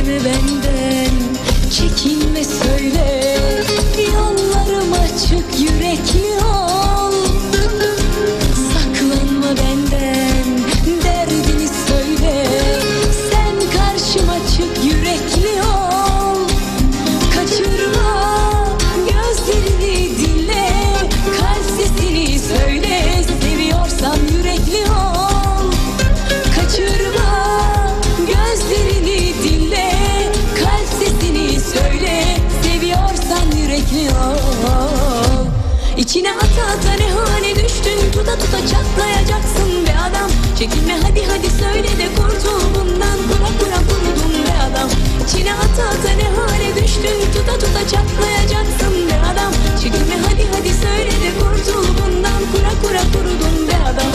Gizleme benden, çekinme söyle. Yollarım açık, yürekli ol. Saklanma benden, derdini söyle. Sen karşıma çık, yürekli ol. Kaçırma gözlerini, dinle. Kalp sesini söyle. Seviyorsan yürekli ol. Kaçırma gözlerini, dinle. Kalp sesini söyle. Seviyorsan yürekli ol. İçine ata ata ne hale düştün. Tuta tuta çatlayacaksın be adam. Çekinme hadi hadi söyle de kurtul bundan. Kura kura kurudun be adam. İçine ata ata ne hale düştün. Tuta tuta çatlayacaksın be adam. Çekinme hadi hadi söyle de kurtul bundan. Kura kura kurudun be adam.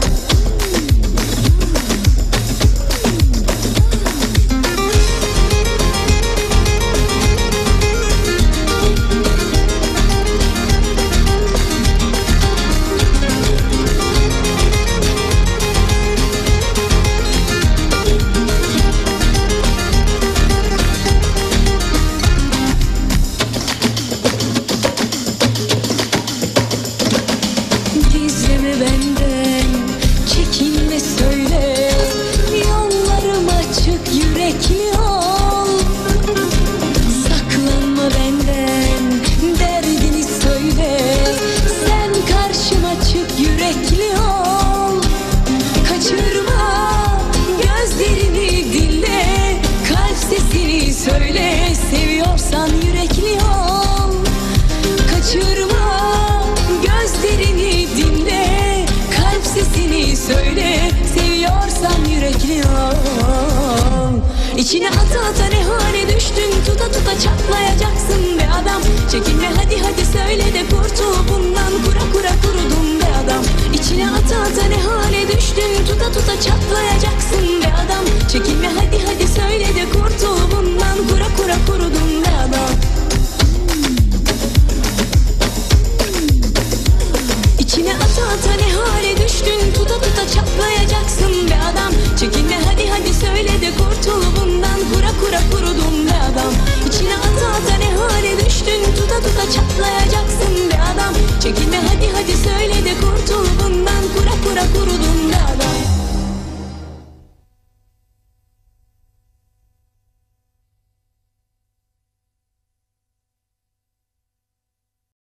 Gizleme benden, çekinme söyle. Yollarım açık, yürekli ol. Saklanma benden, derdini söyle. Sen karşıma çık, yürekli ol. Kaçırma gözlerini, dinle. Kalp sesini söyle. Seviyorsan yürekli ol. Kaçırma gözlerini, dinle. Kalp sesini söyle. Seviyorsan yürekli ol. İçine ata ata ne hale düştün. Tuta tuta çatlayacaksın be adam. Çekinme hadi hadi söyle de kurtul bundan. Kura kura kurudun be adam. İçine ata ata ne hale düştün. Tuta tuta çatlayacaksın